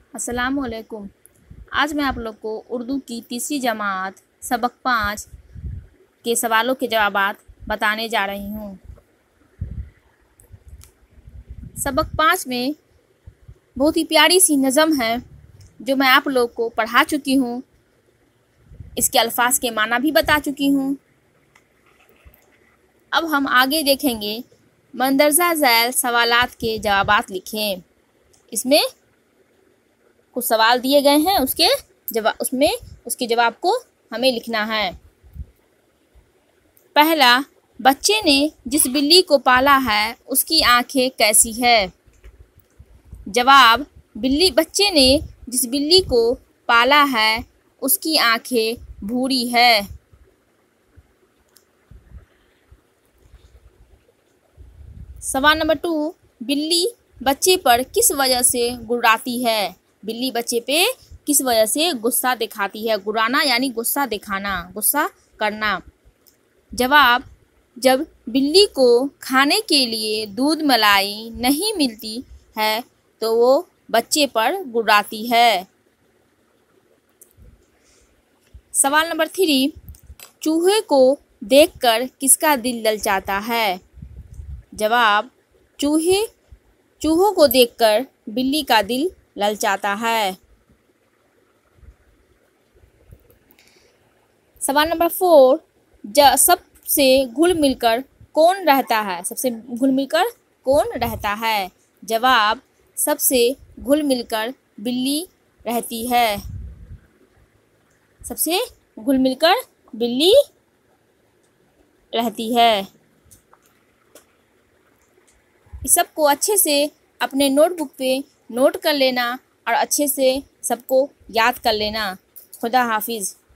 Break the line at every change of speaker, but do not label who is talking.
अस्सलामुअलैकुम। आज मैं आप लोग को उर्दू की तीसरी जमात सबक 5 के सवालों के जवाबात बताने जा रही हूँ। सबक 5 में बहुत ही प्यारी सी नज़म है जो मैं आप लोग को पढ़ा चुकी हूँ। इसके अल्फाज के माना भी बता चुकी हूँ। अब हम आगे देखेंगे। मंदरजा झैल सवालात के जवाबात लिखें। इसमें कुछ सवाल दिए गए हैं, उसके जवाब को हमें लिखना है। पहला, बच्चे ने जिस बिल्ली को पाला है उसकी आंखें कैसी है? जवाब, बच्चे ने जिस बिल्ली को पाला है उसकी आंखें भूरी है। सवाल नंबर 2, बिल्ली बच्चे पर किस वजह से गुर्राती है? बिल्ली बच्चे पे किस वजह से गुस्सा दिखाती है? गुर्राना यानी गुस्सा दिखाना, गुस्सा करना। जवाब, जब बिल्ली को खाने के लिए दूध मलाई नहीं मिलती है तो वो बच्चे पर गुर्राती है। सवाल नंबर 3, चूहे को देखकर किसका दिल ललचाता है? जवाब, चूहों को देखकर बिल्ली का दिल ललचाता है। सवाल नंबर 4, सबसे घुल मिलकर कौन रहता है? सबसे घुल मिलकर कौन रहता है? जवाब, सबसे घुल मिलकर बिल्ली रहती है। सबसे घुल मिलकर बिल्ली रहती है। इस सब को अच्छे से अपने नोटबुक पे नोट कर लेना और अच्छे से सबको याद कर लेना। खुदा हाफिज़।